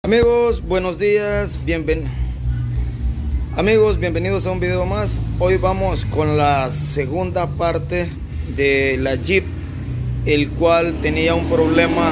Amigos, buenos días, bienvenidos a un video más. Hoy vamos con la segunda parte de la Jeep, el cual tenía un problema.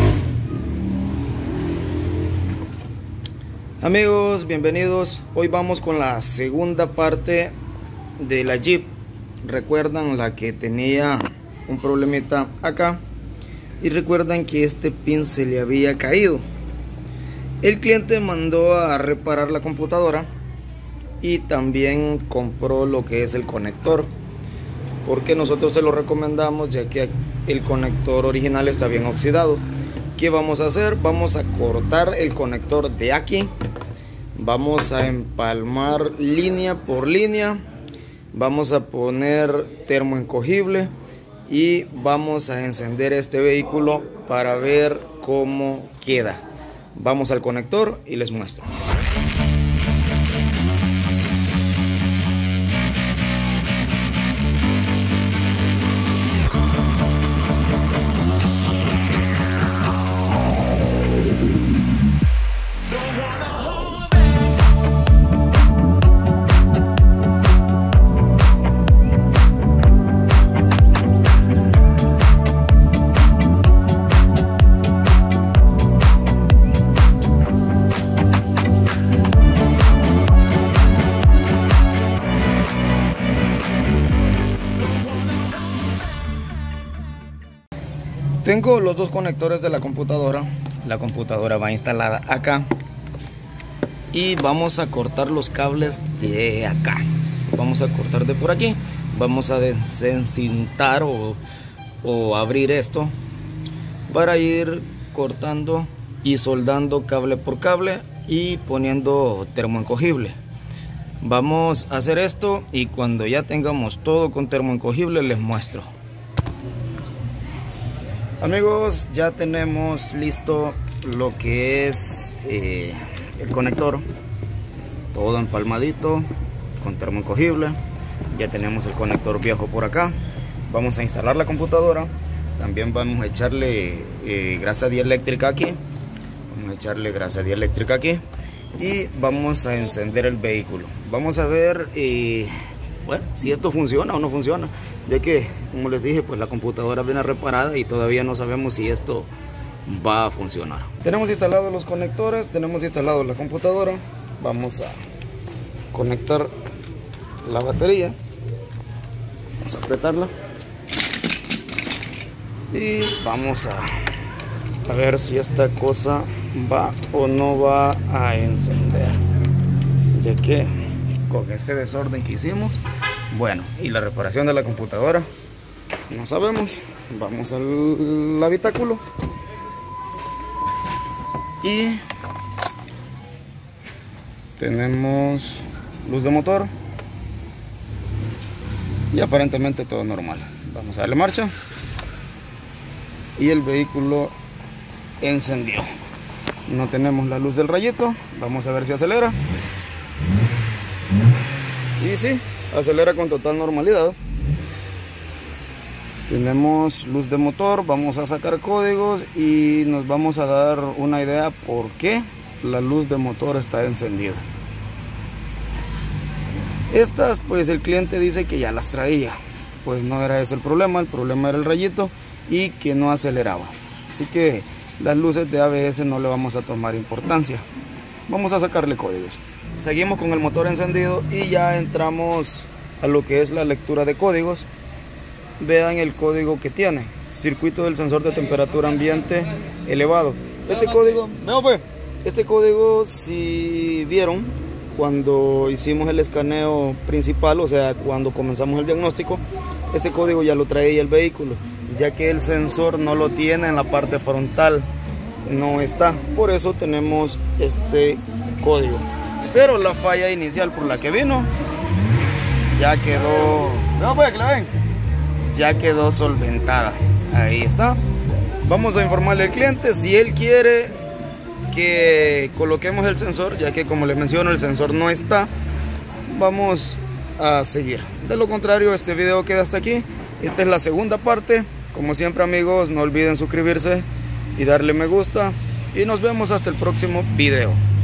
Amigos, bienvenidos. Hoy vamos con la segunda parte de la Jeep. Recuerdan la que tenía un problemita acá, y recuerdan que este pin se le había caído. El cliente mandó a reparar la computadora y también compró lo que es el conector, porque nosotros se lo recomendamos ya que el conector original está bien oxidado. ¿Qué vamos a hacer? Vamos a cortar el conector de aquí, vamos a empalmar línea por línea, vamos a poner termoencogible y vamos a encender este vehículo para ver cómo queda. Vamos al conector y les muestro. Tengo los dos conectores de la computadora. La computadora va instalada acá y vamos a cortar los cables de acá. Vamos a cortar de por aquí. Vamos a desencintar o abrir esto para ir cortando y soldando cable por cable y poniendo termoencogible. Vamos a hacer esto y cuando ya tengamos todo con termoencogible les muestro. Amigos, ya tenemos listo lo que es el conector, todo empalmadito con termoencogible. Ya tenemos el conector viejo por acá. Vamos a instalar la computadora. También vamos a echarle grasa dieléctrica aquí. Y vamos a encender el vehículo. Vamos a ver bueno, si esto funciona o no funciona, ya que, como les dije, pues la computadora viene reparada y todavía no sabemos si esto va a funcionar. Tenemos instalados los conectores, tenemos instalado la computadora. Vamos a conectar la batería, vamos a apretarla y vamos a ver si esta cosa va o no va a encender, ya que con ese desorden que hicimos, bueno, y la reparación de la computadora, no sabemos. Vamos al habitáculo y tenemos luz de motor y aparentemente todo normal. Vamos a darle marcha y el vehículo encendió. No tenemos la luz del rayito. Vamos a ver si acelera. Y sí, acelera con total normalidad. Tenemos luz de motor. Vamos a sacar códigos y nos vamos a dar una idea por qué la luz de motor está encendida. Estas, pues el cliente dice que ya las traía. Pues no era ese el problema era el rayito y que no aceleraba. Así que las luces de ABS no le vamos a tomar importancia. Vamos a sacarle códigos. Seguimos con el motor encendido y ya entramos a lo que es la lectura de códigos. Vean el código que tiene: circuito del sensor de temperatura ambiente elevado. Este código, si vieron cuando hicimos el escaneo principal, o sea cuando comenzamos el diagnóstico, este código ya lo traía el vehículo, ya que el sensor no lo tiene en la parte frontal, no está. Por eso tenemos este código. Pero la falla inicial por la que vino ya quedó solventada. Ahí está. Vamos a informarle al cliente si él quiere que coloquemos el sensor, ya que, como les menciono, el sensor no está. Vamos a seguir. De lo contrario, este video queda hasta aquí. Esta es la segunda parte. Como siempre, amigos, no olviden suscribirse y darle me gusta. y nos vemos hasta el próximo video.